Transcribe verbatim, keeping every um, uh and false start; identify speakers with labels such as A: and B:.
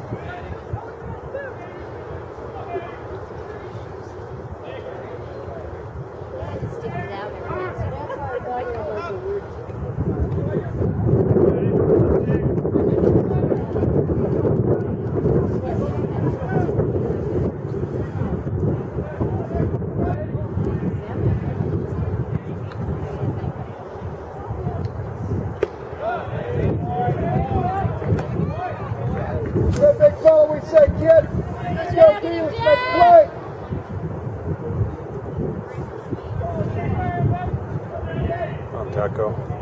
A: We say, kid, let's go do this, let's play.
B: Oh, Taco.